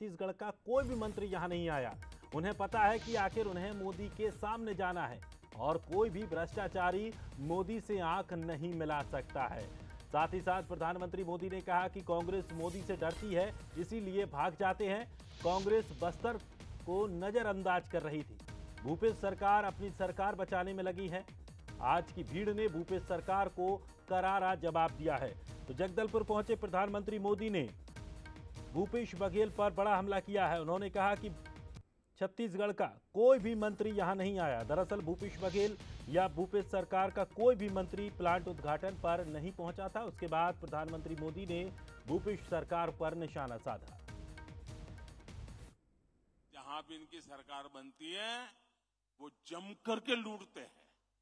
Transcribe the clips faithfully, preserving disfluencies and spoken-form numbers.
छत्तीसगढ़ का कोई भी मंत्री यहां नहीं आया। उन्हें पता है कि आखिर उन्हें मोदी के सामने जाना है और कोई भी भ्रष्टाचारी मोदी से आंख नहीं मिला सकता है। साथ ही साथ प्रधानमंत्री मोदी ने कहा कि कांग्रेस मोदी से डरती है, इसीलिए भाग जाते हैं। कांग्रेस बस्तर को नजरअंदाज कर रही थी। भूपेश सरकार अपनी सरकार बचाने में लगी है। आज की भीड़ ने भूपेश सरकार को करारा जवाब दिया है। तो जगदलपुर पहुंचे प्रधानमंत्री मोदी ने भूपेश बघेल पर बड़ा हमला किया है। उन्होंने कहा कि छत्तीसगढ़ का कोई भी मंत्री यहां नहीं आया। दरअसल भूपेश बघेल या भूपेश सरकार का कोई भी मंत्री प्लांट उद्घाटन पर नहीं पहुंचा था। उसके बाद प्रधानमंत्री मोदी ने भूपेश सरकार पर निशाना साधा। जहां भी इनकी सरकार बनती है वो जम करके लूटते हैं।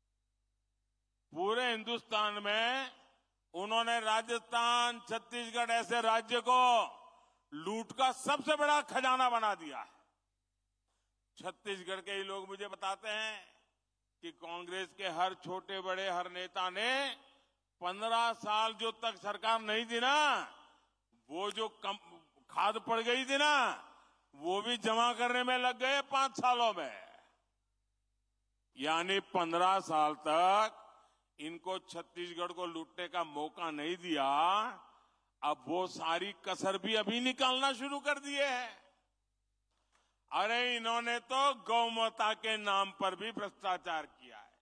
पूरे हिंदुस्तान में उन्होंने राजस्थान, छत्तीसगढ़ ऐसे राज्य को लूट का सबसे बड़ा खजाना बना दिया है। छत्तीसगढ़ के ही लोग मुझे बताते हैं कि कांग्रेस के हर छोटे बड़े हर नेता ने पंद्रह साल जो तक सरकार नहीं दी ना, वो जो कम खाद पड़ गई थी ना, वो भी जमा करने में लग गए पांच सालों में। यानी पंद्रह साल तक इनको छत्तीसगढ़ को लूटने का मौका नहीं दिया। अब वो सारी कसर भी अभी निकालना शुरू कर दिए हैं। अरे इन्होंने तो गौमाता के नाम पर भी भ्रष्टाचार किया है।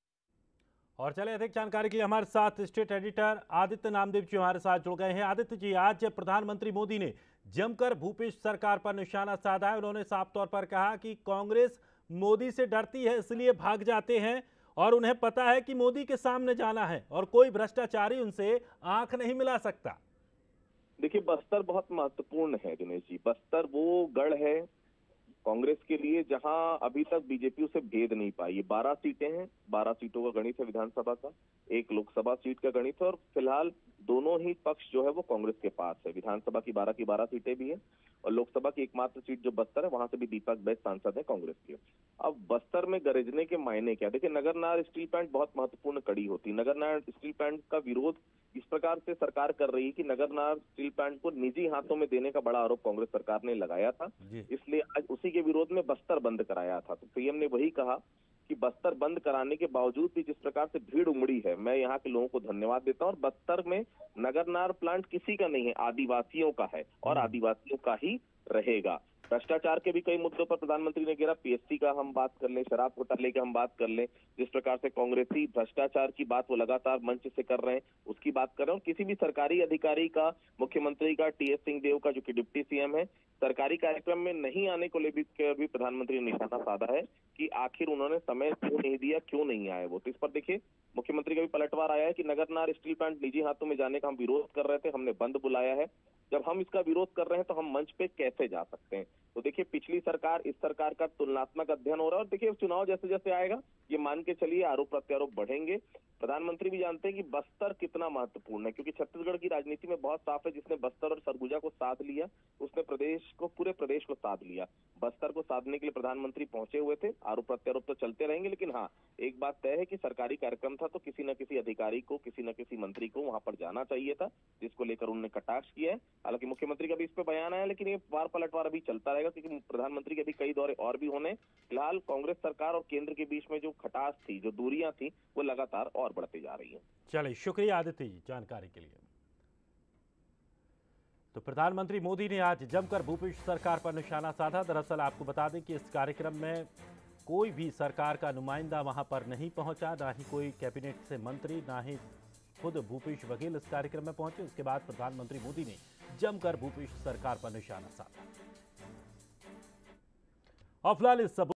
और चले अधिक जानकारी के लिए हमारे साथ स्टेट एडिटर आदित्य नामदेव जी हमारे साथ जुड़ गए हैं। आदित्य जी, आज प्रधानमंत्री मोदी ने जमकर भूपेश सरकार पर निशाना साधा है। उन्होंने साफ तौर पर कहा कि कांग्रेस मोदी से डरती है, इसलिए भाग जाते हैं और उन्हें पता है कि मोदी के सामने जाना है और कोई भ्रष्टाचारी उनसे आंख नहीं मिला सकता। देखिए, बस्तर बहुत महत्वपूर्ण है दिनेश जी। बस्तर वो गढ़ है कांग्रेस के लिए जहां अभी तक बीजेपी उसे भेद नहीं पाई। ये बारह सीटें हैं, बारह सीटों का गणित है विधानसभा का, एक लोकसभा सीट का गणित है और फिलहाल दोनों ही पक्ष जो है वो कांग्रेस के पास है। विधानसभा की बारह की बारह सीटें भी हैं और लोकसभा की एकमात्र सीट जो बस्तर है वहां से भी दीपक बैज सांसद है कांग्रेस के। अब बस्तर में गरजने के मायने क्या? देखिए, नगरनार स्टील प्लांट बहुत महत्वपूर्ण कड़ी होती है। नगरनार स्टील प्लांट का विरोध इस प्रकार से सरकार कर रही है कि नगरनार स्टील प्लांट को निजी हाथों में देने का बड़ा आरोप कांग्रेस सरकार ने लगाया था, इसलिए आज उसी के विरोध में बस्तर बंद कराया था। तो सीएम ने वही कहा कि बस्तर बंद कराने के बावजूद भी जिस प्रकार से भीड़ उमड़ी है, मैं यहाँ के लोगों को धन्यवाद देता हूँ। और बस्तर में नगरनार प्लांट किसी का नहीं है, आदिवासियों का है और आदिवासियों का ही रहेगा। भ्रष्टाचार के भी कई मुद्दों पर प्रधानमंत्री ने घेरा। पीएससी का हम बात कर लें, शराब घोटाले की हम बात कर लें, जिस प्रकार से कांग्रेसी भ्रष्टाचार की बात वो लगातार मंच से कर रहे हैं, उसकी बात कर रहे हैं। और किसी भी सरकारी अधिकारी का, मुख्यमंत्री का, टीएस सिंहदेव का जो कि डिप्टी सीएम है, सरकारी कार्यक्रम में नहीं आने को लेकर भी प्रधानमंत्री ने निशाना साधा है कि आखिर उन्होंने समय क्यों नहीं दिया, क्यों नहीं आए वो। तो इस पर देखिए, मुख्यमंत्री का भी पलटवार आया है कि नगरनार स्टील प्लांट निजी हाथों में जाने का हम विरोध कर रहे थे, हमने बंद बुलाया है। जब हम इसका विरोध कर रहे हैं तो हम मंच पे कैसे जा सकते हैं? तो देखिए, पिछली सरकार इस सरकार का तुलनात्मक अध्ययन हो रहा है और देखिए चुनाव जैसे जैसे आएगा ये मान के चलिए आरोप प्रत्यारोप बढ़ेंगे। प्रधानमंत्री भी जानते हैं कि बस्तर कितना महत्वपूर्ण है, क्योंकि छत्तीसगढ़ की राजनीति में बहुत साफ है, जिसने बस्तर और सरगुजा को साध लिया उसने प्रदेश को, पूरे प्रदेश को साध लिया। बस्तर को साधने के लिए प्रधानमंत्री पहुंचे हुए थे। आरोप प्रत्यारोप तो चलते रहेंगे, लेकिन हाँ, एक बात तय है कि सरकारी कार्यक्रम था तो किसी न किसी अधिकारी को, किसी न किसी मंत्री को वहां पर जाना चाहिए था, जिसको लेकर उन्होंने कटाक्ष किया है। हालांकि मुख्यमंत्री का भी इस पर बयान आया, लेकिन ये वार पलटवार अभी चलता रहेगा क्योंकि प्रधानमंत्री के भी कई दौरे और भी होने। फिलहाल कांग्रेस सरकार और केंद्र के बीच में जो खटास थी, जो दूरियां थी, वो लगातार और बढ़ती जा रही है। चलिए, शुक्रिया आदित्य जी जानकारी के लिए। तो प्रधानमंत्री मोदी ने आज जमकर भूपेश सरकार पर निशाना साधा। दरअसल आपको बता दें कि इस कार्यक्रम में कोई भी सरकार का नुमाइंदा वहां पर नहीं पहुंचा, ना ही कोई कैबिनेट से मंत्री, ना ही खुद भूपेश बघेल इस कार्यक्रम में पहुंचे। उसके बाद प्रधानमंत्री मोदी ने जमकर भूपेश सरकार पर निशाना साधा। और फिलहाल इस